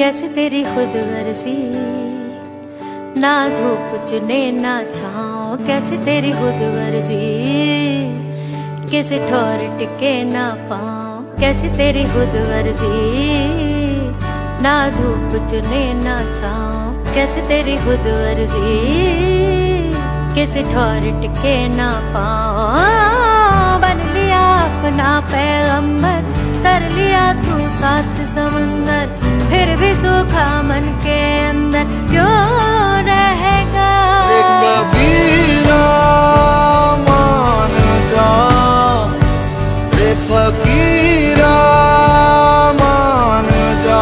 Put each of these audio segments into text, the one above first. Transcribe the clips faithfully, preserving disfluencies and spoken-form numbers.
कैसे तेरी खुद गर्जी, ना धूप चुने ना छाँव। कैसे तेरी खुद गर्जी, किसी ठोर टिके ना पाँव। कैसे तेरी खुद गर्जी, ना धूप चुने ना छाँव। कैसे तेरी खुद गर्जी, किसी ठोर टिके ना पाँव। बन लिया अपना पैगंबर, तर लिया तू सात समंदर। फिर भी सूखा मन के अंदर क्यों रहेगा। रे कबीरा मान जा, रे फकीरा मान जा।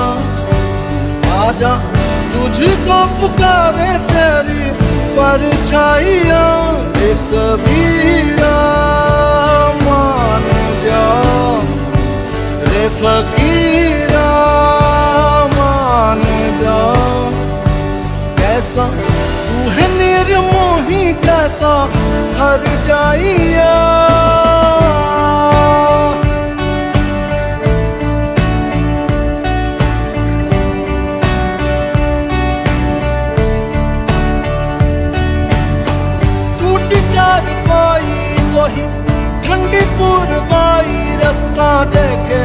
आजा तुझको पुकारे तेरी परछाइयाँ। रे कबीरा मान जा, रे फकीरा मान जा। कैसा तू है निर्मोही, कैसा हर जाइया। टूटी चार पाई वही ठंडी पुरवाई, रास्ता देखे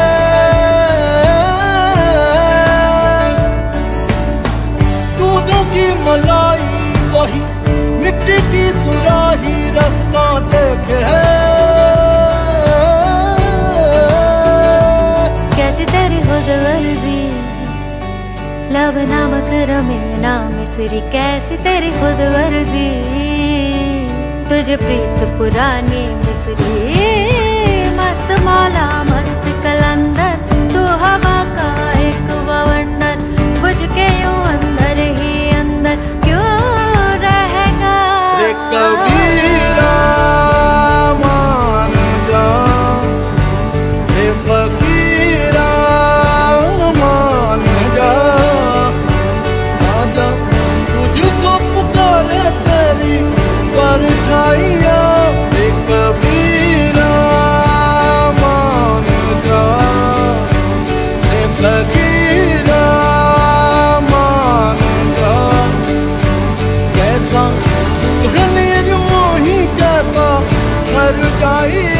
दूधों की मलाई वही मिट्टी की सुराही, रास्ता देखे। कैसे तेरी खुद गर्जी, लब नामक रमे ना मिसरी। कैसे तेरी खुद गर्जी, तुझे प्रीत पुरानी मिसरी। मस्त मौला मस्त कलंदर, तू हवा का एक बवंडर। बुझ के यूं अंदर ही अंदर क्यों रहेगा। रे कबीरा मान जा, रे फकीरा मान जा। आजा तुझको पुकारे तेरी परछाइयाँ। रे कबीरा मान जा, रे फकीरा मान जा। कैसा तू है निर्मोही, कैसा हर जाइया।